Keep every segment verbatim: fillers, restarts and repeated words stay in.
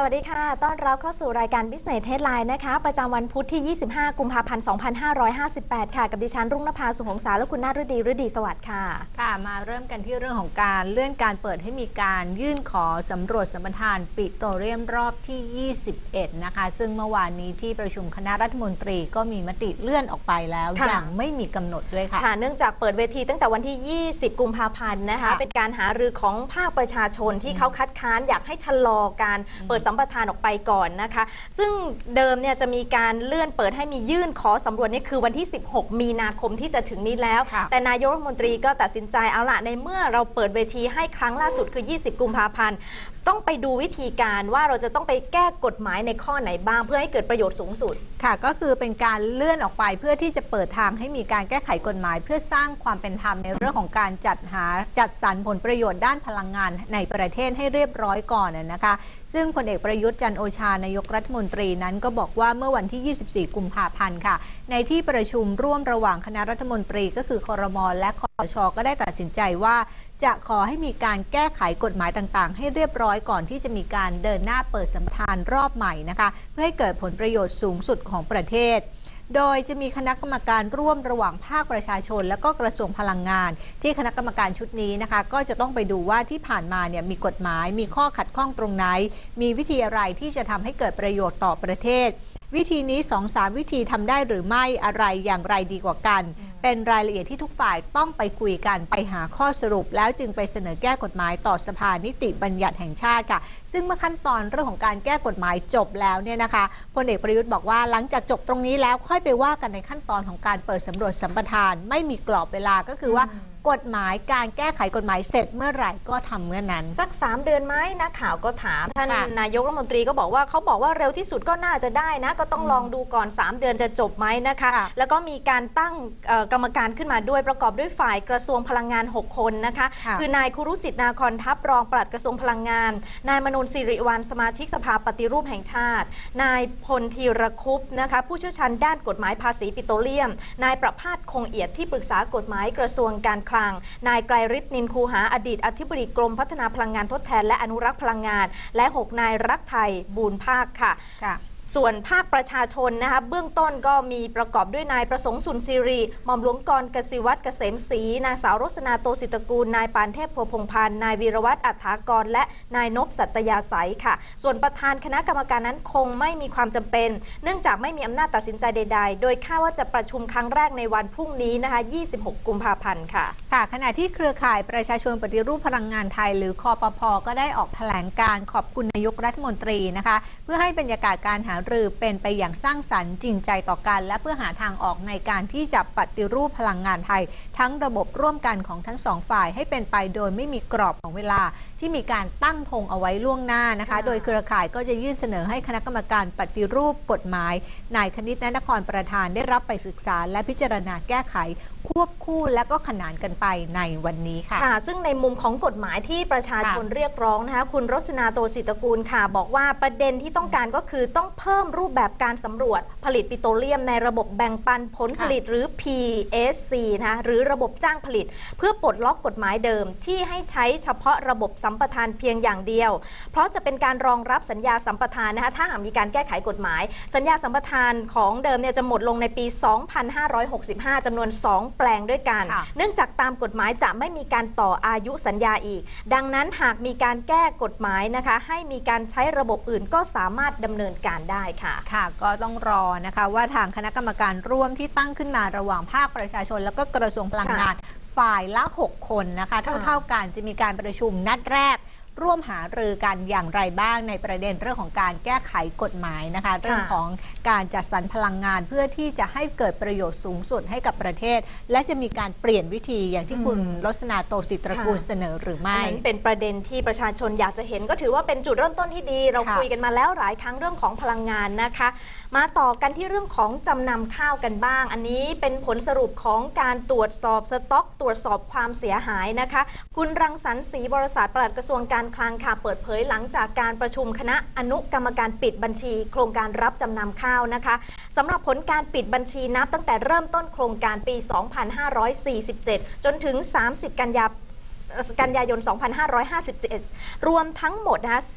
วัสดีค่ะต้อนรับเข้าสู่รายการ Business Headline นะคะประจำวันพุธที่ ยี่สิบห้า กุมภาพันธ์ สองพันห้าร้อยห้าสิบแปด ค่ะ กับดิฉันรุ่งนภา สุขหงษาและคุณนาฏฤดี ฤดีสวัสดิ์ค่ะค่ะ มาเริ่มกันที่เรื่องของการเลื่อนการเปิดให้มีการยื่นขอสำรวจสัมปทานปิโตรเลียมรอบที่ ยี่สิบเอ็ด นะคะ ซึ่งเมื่อวานนี้ที่ประชุมคณะรัฐมนตรีก็มีมติเลื่อนออกไปแล้วอย่างไม่มีกำหนดด้วยค่ะค่ะ เนื่องจากเปิดเวทีตั้งแต่วันที่ ยี่สิบ กุมภาพันธ์นะคะเป็นการหารือของภาคประชาชนที่เขาคัดค้านอยากให้ชะลอการเปิดสัมปทานออกไปก่อนนะคะซึ่งเดิมเนี่ยจะมีการเลื่อนเปิดให้มียื่นขอสำรวจนี่คือวันที่ สิบหก มีนาคมที่จะถึงนี้แล้วแต่นายกรัฐมนตรีก็ตัดสินใจเอาละในเมื่อเราเปิดเวทีให้ครั้งล่าสุดคือ ยี่สิบ กุมภาพันธ์ต้องไปดูวิธีการว่าเราจะต้องไปแก้กฎหมายในข้อไหนบ้างเพื่อให้เกิดประโยชน์สูงสุดค่ะก็คือเป็นการเลื่อนออกไปเพื่อที่จะเปิดทางให้มีการแก้ไขกฎหมายเพื่อสร้างความเป็นธรรมในเรื่องของการจัดหาจัดสรรผลประโยชน์ด้านพลังงานในประเทศให้เรียบร้อยก่อนนะคะซึ่งพลเอกประยุทธ์จันทร์โอชานายกรัฐมนตรีนั้นก็บอกว่าเมื่อวันที่ ยี่สิบสี่ กุมภาพันธ์ค่ะในที่ประชุมร่วมระหว่างคณะรัฐมนตรีก็คือครม.และคช.ก็ได้ตัดสินใจว่าจะขอให้มีการแก้ไขกฎหมายต่างๆให้เรียบร้อยก่อนที่จะมีการเดินหน้าเปิดสัมปทานรอบใหม่นะคะเพื่อให้เกิดผลประโยชน์สูงสุดของประเทศโดยจะมีคณะกรรมการร่วมระหว่างภาคประชาชนและก็กระทรวงพลังงานที่คณะกรรมการชุดนี้นะคะก็จะต้องไปดูว่าที่ผ่านมาเนี่ยมีกฎหมายมีข้อขัดข้องตรงไหนมีวิธีอะไรที่จะทำให้เกิดประโยชน์ต่อประเทศวิธีนี้ สองสาม วิธีทำได้หรือไม่อะไรอย่างไรดีกว่ากันเป็นรายละเอียดที่ทุกฝ่ายต้องไปคุยกันไปหาข้อสรุปแล้วจึงไปเสนอแก้กฎหมายต่อสภานิติบัญญัติแห่งชาติค่ะซึ่งเมื่อขั้นตอนเรื่องของการแก้กฎหมายจบแล้วเนี่ยนะคะพลเอกประยุทธ์บอกว่าหลังจากจบตรงนี้แล้วค่อยไปว่ากันในขั้นตอนของการเปิดสำรวจสัมปทานไม่มีกรอบเวลาก็คือว่ากฎหมายการแก้ไขกฎหมายเสร็จเมื่อไหร่ก็ทำเมื่อนั้นสักสามเดือนไหมนักข่าวก็ถามท่านนายกรัฐมนตรีก็บอกว่าเขาบอกว่าเร็วที่สุดก็น่าจะได้นะก็ต้องลองดูก่อนสามเดือนจะจบไหมนะคะแล้วก็มีการตั้งกรรมการขึ้นมาด้วยประกอบด้วยฝ่ายกระทรวงพลังงานหกคนนะคะคือนายคุรุจิตนาคอนทัพรองปลัดกระทรวงพลังงานนายมนูนสิริวัลย์สมาชิกสภาปฏิรูปแห่งชาตินายพลธีรคุปนะคะผู้เชี่ยวชาญด้านกฎหมายภาษีปิโตรเลียมนายประภาสคงเอียดที่ปรึกษากฎหมายกระทรวงการคลังนายไกรฤทธิ์นินคูหาอดีตอธิบดีกรมพัฒนาพลังงานทดแทนและอนุรักษ์พลังงานและหกนายรักไทยบูรภาคค่ะส่วนภาคประชาชนนะคะเบื้องต้นก็มีประกอบด้วยนายประสงค์สุนทรีรีหม่อมหลวงกรกสิวัตรเกษมศรีนางสาวรสนาโตศิตกูลนายปานเทพโพพงพันธ์นายวีรวัตรอัฏฐากรและนายนพสัตยาไสยค่ะส่วนประธานคณะกรรมการนั้นคงไม่มีความจำเป็นเนื่องจากไม่มีอำนาจตัดสินใจใดๆโดยคาดว่าจะประชุมครั้งแรกในวันพรุ่งนี้นะคะยี่สิบหกกุมภาพันธ์ค่ะค่ะขณะที่เครือข่ายประชาชนปฏิรูปพลังงานไทยหรือคปพ.ก็ได้ออกแถลงการขอบคุณนายกรัฐมนตรีนะคะเพื่อให้บรรยากาศการหารือเป็นไปอย่างสร้างสรรค์จริงใจต่อกันและเพื่อหาทางออกในการที่จะปฏิรูปพลังงานไทยทั้งระบบร่วมกันของทั้งสองฝ่ายให้เป็นไปโดยไม่มีกรอบของเวลาที่มีการตั้งธงเอาไว้ล่วงหน้านะคะโดยเครือข่ายก็จะยื่นเสนอให้คณะกรรมการปฏิรูปกฎหมายนายคณิต ณ นครประธานได้รับไปศึกษาและพิจารณาแก้ไขควบคู่และก็ขนานกันไปในวันนี้ค่ะค่ะซึ่งในมุมของกฎหมายที่ประชาชนเรียกร้องนะคะคุณรสนาโตศิตกูลค่ะบอกว่าประเด็นที่ต้องการก็คือต้องเพิ่มรูปแบบการสำรวจผลิตปิโตรเลียมในระบบแบ่งปันผลผลิตหรือ พี เอส ซี นะคะหรือระบบจ้างผลิตเพื่อปลดล็อกกฎหมายเดิมที่ให้ใช้เฉพาะระบบสัมปทานเพียงอย่างเดียวเพราะจะเป็นการรองรับสัญญาสัมปทานนะคะถ้าหากมีการแก้ไขกฎหมายสัญญาสัมปทานของเดิมเนี่ยจะหมดลงในปี สองพันห้าร้อยหกสิบห้า จำนวนสองแปลงด้วยกันเนื่องจากตามกฎหมายจะไม่มีการต่ออายุสัญญาอีกดังนั้นหากมีการแก้กฎหมายนะคะให้มีการใช้ระบบอื่นก็สามารถดำเนินการได้ค่ะค่ะก็ต้องรอนะคะว่าทางคณะกรรมการร่วมที่ตั้งขึ้นมาระหว่างภาคประชาชนแล้วก็กระทรวงพลังงานฝ่ายละหกคนนะคะเท่าๆกันจะมีการประชุมนัดแรกร่วมหารือกันอย่างไรบ้างในประเด็นเรื่องของการแก้ไขกฎหมายนะคะเรื่องของการจัดสรรพลังงานเพื่อที่จะให้เกิดประโยชน์สูงสุดให้กับประเทศและจะมีการเปลี่ยนวิธีอย่างที่คุณรสนาโตศิตกูลเสนอหรือไม่เป็นประเด็นที่ประชาชนอยากจะเห็นก็ถือว่าเป็นจุดเริ่มต้นที่ดีเราคุยกันมาแล้วหลายครั้งเรื่องของพลังงานนะคะมาต่อกันที่เรื่องของจำนำข้าวกันบ้างอันนี้เป็นผลสรุปของการตรวจสอบสต็อกตรวจสอบความเสียหายนะคะคุณรังสรรค์ศรีบรศาสตร์ปลัดกระทรวงการคลังค่ะเปิดเผยหลังจากการประชุมคณะอนุกรรมการปิดบัญชีโครงการรับจำนำข้าวนะคะสำหรับผลการปิดบัญชีนับตั้งแต่เริ่มต้นโครงการปี สองพันห้าร้อยสี่สิบเจ็ด จนถึง สามสิบ กันยายน สองพันห้าร้อยห้าสิบเจ็ด รวมทั้งหมดนะคะสิบ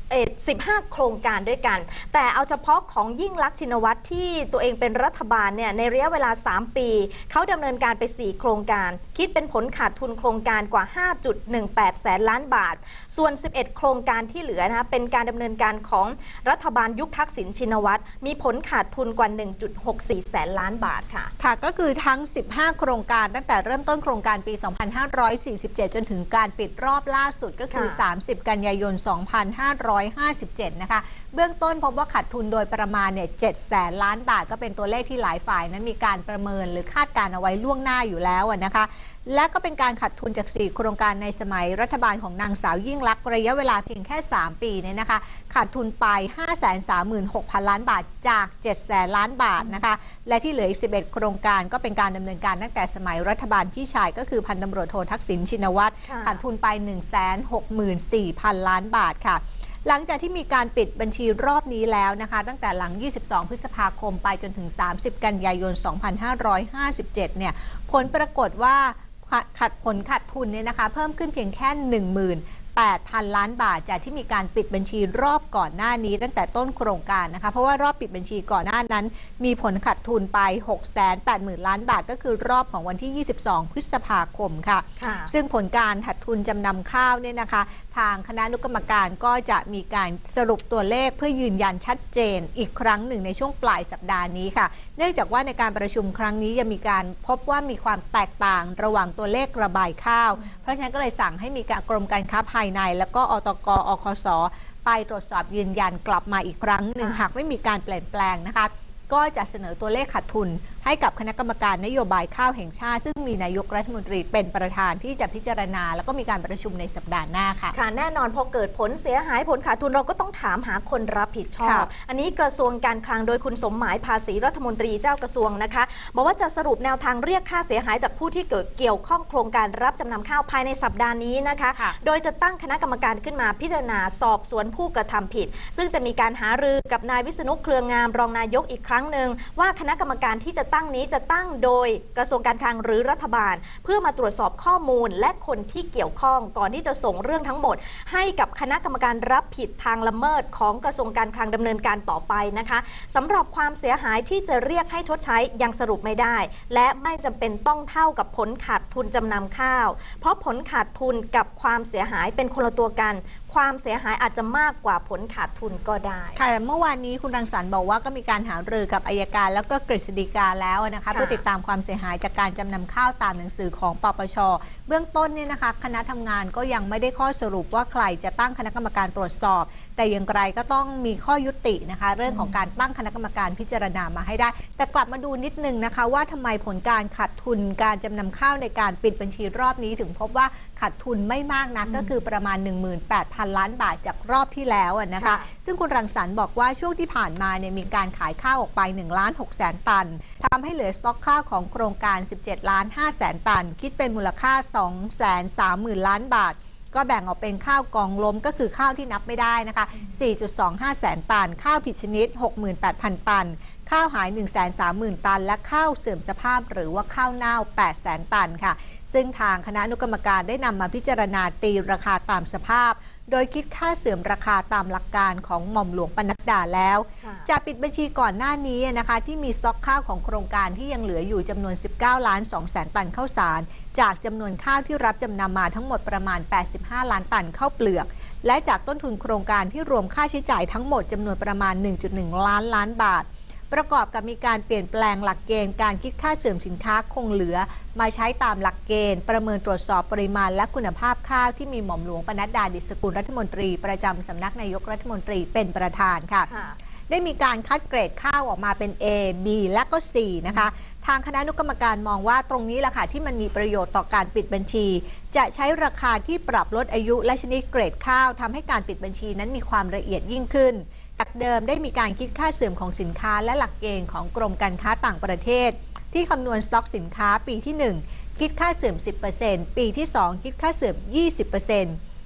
เอ่อสิบห้าโครงการด้วยกัน แต่เอาเฉพาะของยิ่งลักษณ์ชินวัตรที่ตัวเองเป็นรัฐบาลเนี่ยในระยะเวลาสามปีเขาดำเนินการไปสี่โครงการคิดเป็นผลขาดทุนโครงการกว่า ห้าจุดหนึ่งแปด แสนล้านบาทส่วนสิบเอ็ดโครงการที่เหลือนะคะเป็นการดำเนินการของรัฐบาลยุคทักษิณชินวัตรมีผลขาดทุนกว่า หนึ่งจุดหกสี่ แสนล้านบาทค่ะค่ะก็คือทั้งสิบห้าโครงการตั้งแต่เริ่มต้นโครงการปีสองพันห้าร้อยสี่สิบเจ็ดจนถึงการปิดรอบล่าสุดก็คือสามสิบกันยายนสองพันห้าร้อยห้าสิบเจ็ดนะคะเบื้องต้นพบว่าขาดทุนโดยประมาณเนี่ยเจ็ดแสนล้านบาทก็เป็นตัวเลขที่หลายฝ่ายนั้นมีการประเมินหรือคาดการเอาไว้ล่วงหน้าอยู่แล้วนะคะและก็เป็นการขาดทุนจากสี่โครงการในสมัยรัฐบาลของนางสาวยิ่งลักษณ์ระยะเวลาเพียงแค่สามปีเนี่ยนะคะขาดทุนไป ห้าแสนสามหมื่นหกพัน ล้านบาทจากเจ็ดแสนล้านบาทนะคะและที่เหลืออีกสิบเอ็ดโครงการก็เป็นการดำเนินการตั้งแต่สมัยรัฐบาลพี่ชายก็คือพันตำรวจโททักษิณชินวัตรขาดทุนไป หนึ่งแสนหกหมื่นสี่พัน ล้านบาทค่ะหลังจากที่มีการปิดบัญชีรอบนี้แล้วนะคะตั้งแต่หลังยี่สิบสองพฤษภาคมไปจนถึงสามสิบกันยายนสองพันห้าร้อยห้าสิบเจ็ดเนี่ยผลปรากฏว่าขาดผลขาดทุนเนี่ยนะคะเพิ่มขึ้นเพียงแค่ หนึ่งหมื่นแปดพัน ล้านบาทจากที่มีการปิดบัญชีรอบก่อนหน้านี้ตั้งแต่ต้นโครงการนะคะเพราะว่ารอบปิดบัญชีก่อนหน้านั้นมีผลขาดทุนไป หกแสนแปดหมื่น ล้านบาทก็คือรอบของวันที่ยี่สิบสองพฤษภาคมค่ะซึ่งผลการขาดทุนจำนำข้าวเนี่ยนะคะทางคณะอนุกรรมการก็จะมีการสรุปตัวเลขเพื่อยืนยันชัดเจนอีกครั้งหนึ่งในช่วงปลายสัปดาห์นี้ค่ะเนื่องจากว่าในการประชุมครั้งนี้ยังมีการพบว่ามีความแตกต่างระหว่างตัวเลขระบายข้าวเพราะฉะนั้นก็เลยสั่งให้มีการกรมการค้าภายในแล้วก็อตก อคส.ไปตรวจสอบยืนยันกลับมาอีกครั้งหนึ่งหากไม่มีการเปลี่ยนแปลงนะคะก็จะเสนอตัวเลขขาดทุนให้กับคณะกรรมการนโยบายข้าวแห่งชาติซึ่งมีนายกรัฐมนตรีเป็นประธานที่จะพิจารณาแล้วก็มีการประชุมในสัปดาห์หน้าค่ะค่ะแน่นอนพอเกิดผลเสียหายผลขาดทุนเราก็ต้องถามหาคนรับผิดชอบอันนี้กระทรวงการคลังโดยคุณสมหมายภาษีรัฐมนตรีเจ้ากระทรวงนะคะบอกว่าจะสรุปแนวทางเรียกค่าเสียหายจากผู้ที่เกิดเกี่ยวข้องโครงการรับจำนำข้าวภายในสัปดาห์นี้นะคะโดยจะตั้งคณะกรรมการขึ้นมาพิจารณาสอบสวนผู้กระทำผิดซึ่งจะมีการหารือกับนายวิษณุเครืองามรองนายกอีกครั้งหนึ่งว่าคณะกรรมการที่จะตั้งนี้จะตั้งโดยกระทรวงการคลังหรือรัฐบาลเพื่อมาตรวจสอบข้อมูลและคนที่เกี่ยวข้องก่อนที่จะส่งเรื่องทั้งหมดให้กับคณะกรรมการรับผิดทางละเมิดของกระทรวงการคลังดำเนินการต่อไปนะคะสำหรับความเสียหายที่จะเรียกให้ชดใช้ยังสรุปไม่ได้และไม่จำเป็นต้องเท่ากับผลขาดทุนจำนำข้าวเพราะผลขาดทุนกับความเสียหายเป็นคนละตัวกันความเสียหายอาจจะมากกว่าผลขาดทุนก็ได้ค่ะเมื่อวานนี้คุณรังสรรค์บอกว่าก็มีการหารือกับอัยการแล้วก็กฤษฎีกาแล้วนะคะเพื่อติดตามความเสียหายจากการจำนำข้าวตามหนังสือของปปช.เบื้องต้นเนี่ยนะคะคณะทำงานก็ยังไม่ได้ข้อสรุปว่าใครจะตั้งคณะกรรมการตรวจสอบแต่อย่างไรก็ต้องมีข้อยุตินะคะเรื่องของการตั้งคณะกรรมการพิจารณามาให้ได้แต่กลับมาดูนิดนึงนะคะว่าทำไมผลการขาดทุนการจำนำข้าวในการปิดบัญชีรอบนี้ถึงพบว่าขาดทุนไม่มากนักก็คือประมาณ หนึ่งหมื่นแปดพัน ล้านบาทจากรอบที่แล้วนะคะซึ่งคุณรังสรรค์บอกว่าช่วงที่ผ่านมาเนี่ยมีการขายข้าวออกไปหนึ่งล้านหกแสนตันทำให้เหลือสต็อกข้าวของโครงการสิบเจ็ดล้านห้าแสนตันคิดเป็นมูลค่า สองแสนสามหมื่น ล้านบาทก็แบ่งออกเป็นข้าวกองล้มก็คือข้าวที่นับไม่ได้นะคะ สี่จุดสองห้า แสนตันข้าวผิดชนิด หกหมื่นแปดพัน ตันข้าวหาย หนึ่งแสนสามหมื่น ตันและข้าวเสื่อมสภาพหรือว่าข้าวเน่า แปดแสน ตันค่ะซึ่งทางคณะอนุกรรมการได้นำมาพิจารณาตีราคาตามสภาพโดยคิดค่าเสื่อมราคาตามหลักการของหม่อมหลวงปนัดดาแล้วจากปิดบัญชีก่อนหน้านี้นะคะที่มีสต็อกข้าวของโครงการที่ยังเหลืออยู่จำนวน สิบเก้าล้านสองแสน ตันข้าวสารจากจำนวนข้าวที่รับจำนำมาทั้งหมดประมาณแปดสิบห้าล้านตันข้าวเปลือกและจากต้นทุนโครงการที่รวมค่าใช้จ่ายทั้งหมดจำนวนประมาณ หนึ่งจุดหนึ่ง ล้านล้านบาทประกอบกับมีการเปลี่ยนแปลงหลักเกณฑ์การคิดค่าเสื่อมสินค้าคงเหลือมาใช้ตามหลักเกณฑ์ประเมินตรวจสอบปริมาณและคุณภาพข้าวที่มีหม่อมหลวงปนัดดาดิษฐกุลรัฐมนตรีประจำสำนักนายกรัฐมนตรีเป็นประธานค่ะได้มีการคัดเกรดข้าวออกมาเป็น A B และก็ C นะคะทางคณะอนุกรรมการมองว่าตรงนี้แหละค่ะที่มันมีประโยชน์ต่อการปิดบัญชีจะใช้ราคาที่ปรับลดอายุและชนิดเกรดข้าวทำให้การปิดบัญชีนั้นมีความละเอียดยิ่งขึ้นจากเดิมได้มีการคิดค่าเสื่อมของสินค้าและหลักเกณฑ์ของกรมการค้าต่างประเทศที่คำนวณสต็อกสินค้าปีที่หนึ่งคิดค่าเสื่อม สิบเปอร์เซ็นต์ ปีที่สองคิดค่าเสื่อม ยี่สิบเปอร์เซ็นต์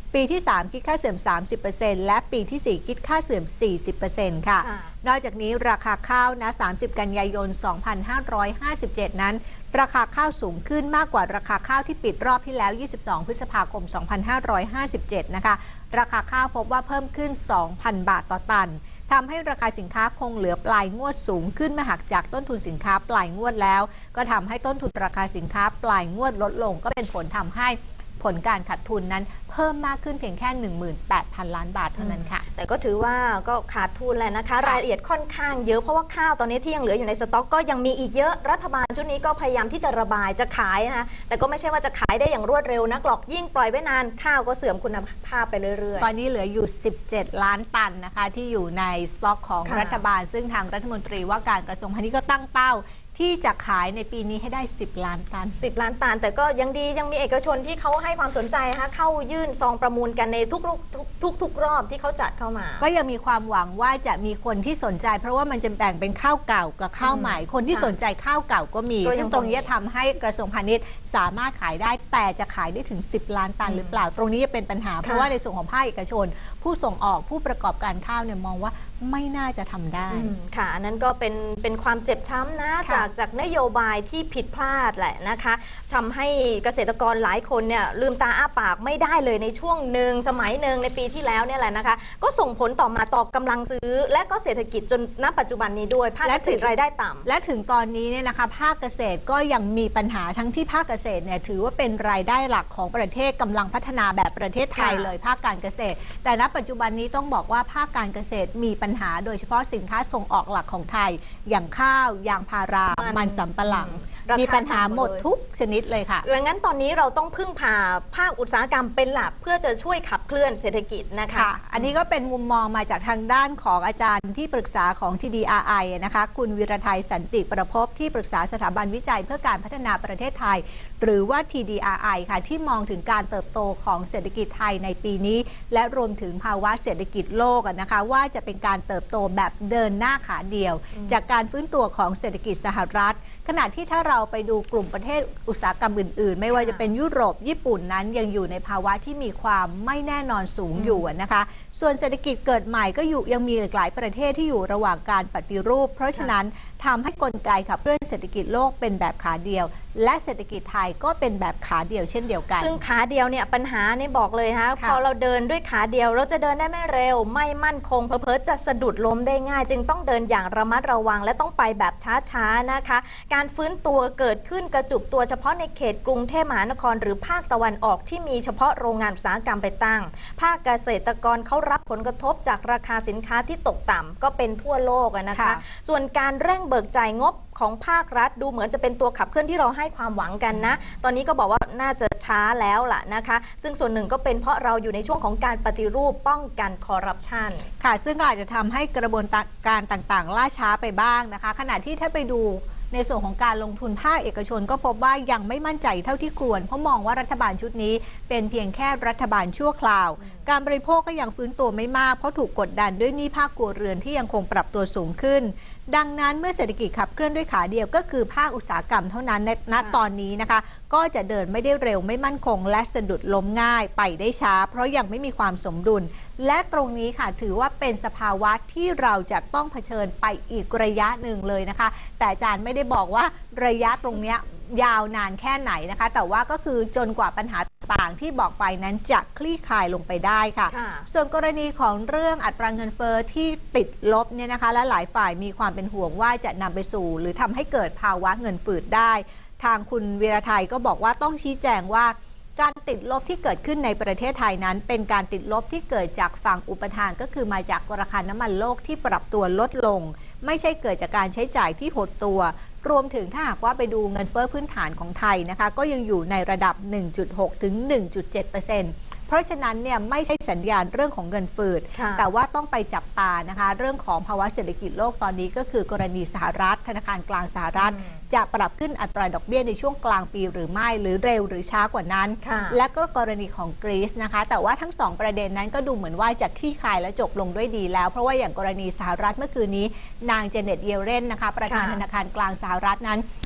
ปีที่สามคิดค่าเสื่อม สามสิบเปอร์เซ็นต์ และปีที่สี่คิดค่าเสื่อม สี่สิบเปอร์เซ็นต์ ค่ะ นอกจากนี้ราคาข้าวนะสามสิบกันยายนสองพันห้าร้อยห้าสิบเจ็ดนั้นราคาข้าวสูงขึ้นมากกว่าราคาข้าวที่ปิดรอบที่แล้วยี่สิบสองพฤษภาคมสองพันห้าร้อยห้าสิบเจ็ดนะคะราคาข้าวพบว่าเพิ่มขึ้น สองพัน บาทต่อตันทำให้ราคาสินค้าคงเหลือปลายงวดสูงขึ้นเมื่อหักจากต้นทุนสินค้าปลายงวดแล้วก็ทำให้ต้นทุนราคาสินค้าปลายงวดลดลงก็เป็นผลทำให้ผลการขาดทุนนั้นเพิ่มมากขึ้นเพียงแค่ หนึ่งหมื่นแปดพัน ล้านบาทเท่านั้นค่ะแต่ก็ถือว่าก็ขาดทุนแหละนะคะรายละเอียดค่อนข้างเยอะเพราะว่าข้าวตอนนี้ที่ยังเหลืออยู่ในสต็อกก็ยังมีอีกเยอะรัฐบาลชุดนี้ก็พยายามที่จะระบายจะขายนะคะแต่ก็ไม่ใช่ว่าจะขายได้อย่างรวดเร็วนักหรอกยิ่งปล่อยไว้นานข้าวก็เสื่อมคุณภาพไปเรื่อยๆตอนนี้เหลืออยู่สิบเจ็ดล้านตันนะคะที่อยู่ในสต็อกของรัฐบาลซึ่งทางรัฐมนตรีว่าการกระทรวงพาณิชย์ก็ตั้งเป้าที่จะขายในปีนี้ให้ได้สิบล้านตันสิบล้านตันแต่ก็ยังดียังมีเอกชนที่เขาให้ความสนใจนะคะเข้ายื่นซองประมูลกันในทุกทุกทุกทุกรอบที่เขาจัดเข้ามาก็ยังมีความหวังว่าจะมีคนที่สนใจเพราะว่ามันจะแบ่งเป็นข้าวเก่ากับข้าวใหม่คนที่สนใจข้าวเก่าก็มีซึ่งตรงนี้ทำให้กระทรวงพาณิชย์สามารถขายได้แต่จะขายได้ถึงสิบล้านตันหรือเปล่าตรงนี้จะเป็นปัญหาเพราะว่าในส่วนของภาคเอกชนผู้ส่งออกผู้ประกอบการข้าวเนี่ยมองว่าไม่น่าจะทำได้ค่ะอันนั้นก็เป็นเป็นความเจ็บช้ำนะจากจากนโยบายที่ผิดพลาดแหละนะคะทำให้เกษตรกรหลายคนเนี่ยลืมตาอ้าปากไม่ได้เลยในช่วงหนึ่งสมัยหนึ่งในปีที่แล้วเนี่ยแหละนะคะก็ส่งผลต่อมาต่อกำลังซื้อและก็เศรษฐกิจจนณปัจจุบันนี้ด้วยภาคเกษตรรายได้ต่ำและถึงตอนนี้เนี่ยนะคะภาคเกษตรก็ยังมีปัญหาทั้งที่ภาคเกษตรเนี่ยถือว่าเป็นรายได้หลักของประเทศกำลังพัฒนาแบบประเทศไทยเลยภาคการเกษตรแต่ณปัจจุบันนี้ต้องบอกว่าภาคการเกษตรมีปัญหาโดยเฉพาะสินค้าส่งออกหลักของไทยอย่างข้าวยางพารามันสำปะหลังมีปัญหาหมดทุกชนิดเลยค่ะดังนั้นตอนนี้เราต้องพึ่งพาภาคอุตสาหกรรมเป็นหลักเพื่อจะช่วยขับเคลื่อนเศรษฐกิจนะคะคะอันนี้ก็เป็นมุมมองมาจากทางด้านของอาจารย์ที่ปรึกษาของ ที ดี อาร์ ไอ นะคะคุณวีรไทยสันติประภพที่ปรึกษาสถาบันวิจัยเพื่อการพัฒนาประเทศไทยหรือว่า ที ดี อาร์ ไอ ค่ะที่มองถึงการเติบโตของเศรษฐกิจไทยในปีนี้และรวมถึงภาวะเศรษฐกิจโลกนะคะว่าจะเป็นการเติบโตแบบเดินหน้าขาเดียวจากการฟื้นตัวของเศรษฐกิจสหรัฐขณะที่ถ้าเราไปดูกลุ่มประเทศอุตสาหกรรมอื่นๆไม่ว่าจะเป็นยุโรปญี่ปุ่นนั้นยังอยู่ในภาวะที่มีความไม่แน่นอนสูงอยู่นะคะส่วนเศรษฐกิจเกิดใหม่ก็อยู่ยังมีหลายประเทศที่อยู่ระหว่างการปฏิรูปเพราะฉะนั้นทำให้กลไกขับเคลื่อนเศรษฐกิจโลกเป็นแบบขาเดียวและเศรษฐกิจไทยก็เป็นแบบขาเดียวเช่นเดียวกันซึ่งขาเดียวเนี่ยปัญหานี่บอกเลยฮะพอเราเดินด้วยขาเดียวเราจะเดินได้ไม่เร็วไม่มั่นคงเผลอๆจะสะดุดล้มได้ง่ายจึงต้องเดินอย่างระมัดระวังและต้องไปแบบช้าๆนะคะการฟื้นตัวเกิดขึ้นกระจุกตัวเฉพาะในเขตกรุงเทพมหานครหรือภาคตะวันออกที่มีเฉพาะโรงงานอุตสาหกรรมไปตั้งภาคเกษตรกรเขารับผลกระทบจากราคาสินค้าที่ตกต่ำก็เป็นทั่วโลกนะคะส่วนการเร่งเบิกจ่ายงบของภาครัฐดูเหมือนจะเป็นตัวขับเคลื่อนที่เราให้ความหวังกันนะตอนนี้ก็บอกว่าน่าจะช้าแล้วล่ะนะคะซึ่งส่วนหนึ่งก็เป็นเพราะเราอยู่ในช่วงของการปฏิรูปป้องกันคอร์รัปชันค่ะซึ่งอาจจะทำให้กระบวนการต่างๆล่าช้าไปบ้างนะคะขณะที่ถ้าไปดูในส่วนของการลงทุนภาคเอกชนก็พบว่ายังไม่มั่นใจเท่าที่ควรเพราะมองว่ารัฐบาลชุดนี้เป็นเพียงแค่รัฐบาลชั่วคราวการบริโภคก็ยังฟื้นตัวไม่มากเพราะถูกกดดันด้วยหนี้ภาคครัวเรือนที่ยังคงปรับตัวสูงขึ้นดังนั้นเมื่อเศรษฐกิจขับเคลื่อนด้วยขาเดียวก็คือภาคอุตสาหกรรมเท่านั้นณตอนนี้นะคะก็จะเดินไม่ได้เร็วไม่มั่นคงและสะดุดล้มง่ายไปได้ช้าเพราะยังไม่มีความสมดุลและตรงนี้ค่ะถือว่าเป็นสภาวะที่เราจะต้องเผชิญไปอีกระยะหนึ่งเลยนะคะแต่อาจารย์ไม่ได้บอกว่าระยะตรงนี้ยาวนานแค่ไหนนะคะแต่ว่าก็คือจนกว่าปัญหาต่างที่บอกไปนั้นจะคลี่คลายลงไปได้ค่ะส่วนกรณีของเรื่องอัตราเงินเฟ้อที่ติดลบเนี่ยนะคะและหลายฝ่ายมีความเป็นห่วงว่าจะนำไปสู่หรือทำให้เกิดภาวะเงินฝืดได้ทางคุณวีรไทยก็บอกว่าต้องชี้แจงว่าการติดลบที่เกิดขึ้นในประเทศไทยนั้นเป็นการติดลบที่เกิดจากฝั่งอุปทานก็คือมาจากราคาน้ำมันโลกที่ปรับตัวลดลงไม่ใช่เกิดจากการใช้จ่ายที่หดตัวรวมถึงถ้าหากว่าไปดูเงินเฟ้อพื้นฐานของไทยนะคะก็ยังอยู่ในระดับ หนึ่งจุดหก ถึง หนึ่งจุดเจ็ดเปอร์เซ็นต์ เพราะฉะนั้นเนี่ยไม่ใช่สัญญาณเรื่องของเงินฝืดแต่ว่าต้องไปจับตานะคะเรื่องของภาวะเศรษฐกิจโลกตอนนี้ก็คือกรณีสหรัฐธนาคารกลางสหรัฐจะปรับขึ้นอัตราดอกเบี้ยในช่วงกลางปีหรือไม่หรือเร็วหรือช้ากว่านั้นและก็กรณีของกรีซนะคะแต่ว่าทั้งสองประเด็นนั้นก็ดูเหมือนว่าจะคลี่คลายและจบลงด้วยดีแล้วเพราะว่าอย่างกรณีสหรัฐเมื่อคืนนี้นางเจเน็ตเยเลนนะคะประธานธนาคารกลางสหรัฐนั้น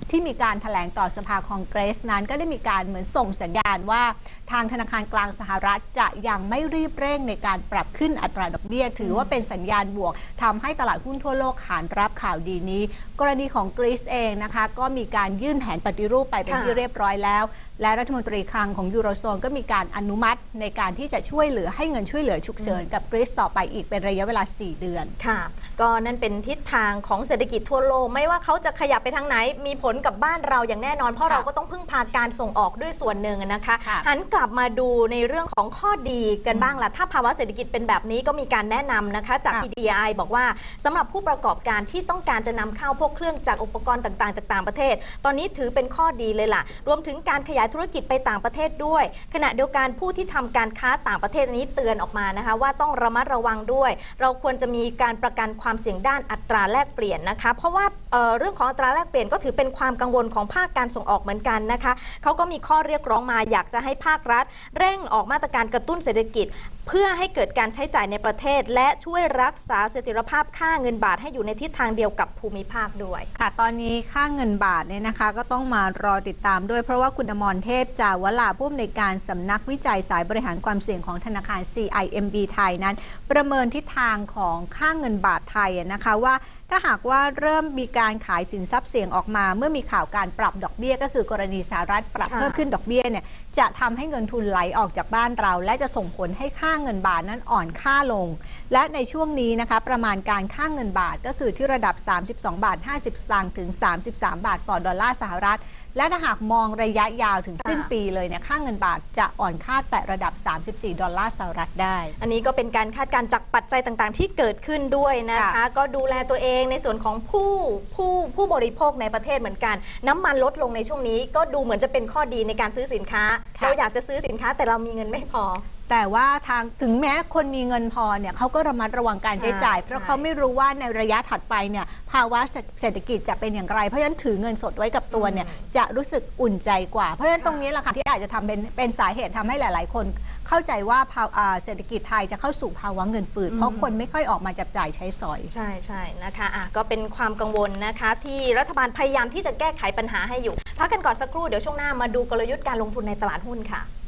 ที่มีการแถลงต่อสภาคองเกรสนั้นก็ได้มีการเหมือนส่งสัญญาณว่าทางธนาคารกลางสหรัฐจะยังไม่รีบเร่งในการปรับขึ้นอัตราดอกเบี้ยถือว่าเป็นสัญญาณบวกทำให้ตลาดหุ้นทั่วโลกขานรับข่าวดีนี้กรณีของกรีซเองนะคะก็มีการยื่นแผนปฏิรูปไปเป็นที่เรียบร้อยแล้วและรัฐมนตรีคลังของยูโรโซนก็มีการอนุมัติในการที่จะช่วยเหลือให้เงินช่วยเหลือฉุกเฉินกับกรีซต่อไปอีกเป็นระยะเวลาสี่เดือนค่ะก็นั่นเป็นทิศทางของเศรษฐกิจทั่วโลกไม่ว่าเขาจะขยับไปทางไหนมีผลกับบ้านเราอย่างแน่นอนเพราะเราก็ต้องพึ่งพาการส่งออกด้วยส่วนหนึ่งนะคะหันกลับมาดูในเรื่องของข้อดีกันบ้างล่ะถ้าภาวะเศรษฐกิจเป็นแบบนี้ก็มีการแนะนำนะคะจาก พี ดี ไอ บอกว่าสำหรับผู้ประกอบการที่ต้องการจะนำเข้าพวกเครื่องจักรอุปกรณ์ต่างๆจากต่างประเทศตอนนี้ถือเป็นข้อดีเลยล่ะรวมถึงการขยายธุรกิจไปต่างประเทศด้วยขณะเดียวกันผู้ที่ทำการค้าต่างประเทศนี้เตือนออกมานะคะว่าต้องระมัดระวังด้วยเราควรจะมีการประกันความเสี่ยงด้านอัตราแลกเปลี่ยนนะคะเพราะว่า เ, เรื่องของอัตราแลกเปลี่ยนก็ถือเป็นความกังวลของภาคการส่งออกเหมือนกันนะคะเขาก็มีข้อเรียกร้องมาอยากจะให้ภาครัฐเร่งออกมาตรการกระตุ้นเศรษฐกิจเพื่อให้เกิดการใช้จ่ายในประเทศและช่วยรักษาเสถียรภาพค่าเงินบาทให้อยู่ในทิศทางเดียวกับภูมิภาคด้วยค่ะตอนนี้ค่าเงินบาทเนี่ยนะคะก็ต้องมารอติดตามด้วยเพราะว่าคุณอมรเทพจาวลาผู้อำนวยการสำนักวิจัยสายบริหารความเสี่ยงของธนาคาร ซี ไอ เอ็ม บี ไทยนั้นประเมินทิศทางของค่าเงินบาทไทยนะคะว่าถ้าหากว่าเริ่มมีการขายสินทรัพย์เสี่ยงออกมาเมื่อมีข่าวการปรับดอกเบี้ยก็คือกรณีสหรัฐปรับเพิ่มขึ้นดอกเบี้ยเนี่ยจะทำให้เงินทุนไหลออกจากบ้านเราและจะส่งผลให้ค่าเงินบาทนั้นอ่อนค่าลงและในช่วงนี้นะคะประมาณการค่าเงินบาทก็คือที่ระดับสามสิบสองบาทห้าสิบสตางค์ถึงสามสิบสามบาทต่อดอลลาร์สหรัฐและถ้าหากมองระยะยาวถึงสิ้นปีเลยเนี่ยค่าเงินบาทจะอ่อนค่าแต่ระดับสามสิบสี่ดอลลาร์สหรัฐได้อันนี้ก็เป็นการคาดการณ์จากปัจจัยต่างๆที่เกิดขึ้นด้วยนะคะก็ดูแลตัวเองในส่วนของผู้ผู้ผู้บริโภคในประเทศเหมือนกันน้ำมันลดลงในช่วงนี้ก็ดูเหมือนจะเป็นข้อดีในการซื้อสินค้าเราอยากจะซื้อสินค้าแต่เรามีเงินไม่พอแต่ว่าทางถึงแม้คนมีเงินพอเนี่ยเขาก็ระมัดระวังการใช้จ่ายเพราะเขาไม่รู้ว่าในระยะถัดไปเนี่ยภาวะเศรษฐกิจจะเป็นอย่างไรเพราะฉะนั้นถือเงินสดไว้กับตัวเนี่ยจะรู้สึกอุ่นใจกว่าเพราะฉะนั้นตรงนี้แหละค่ะที่อาจจะทำเป็นเป็นสาเหตุทำให้หลายๆคนเข้าใจว่าเศรษฐกิจไทยจะเข้าสู่ภาวะเงินฝืดเพราะคนไม่ค่อยออกมาจับจ่ายใช้สอยใช่ใช่นะคะอ่ะก็เป็นความกังวลนะคะที่รัฐบาลพยายามที่จะแก้ไขปัญหาให้อยู่พักกันก่อนสักครู่เดี๋ยวช่วงหน้ามาดูกลยุทธ์การลงทุนในตลาดหุ้นค่ะ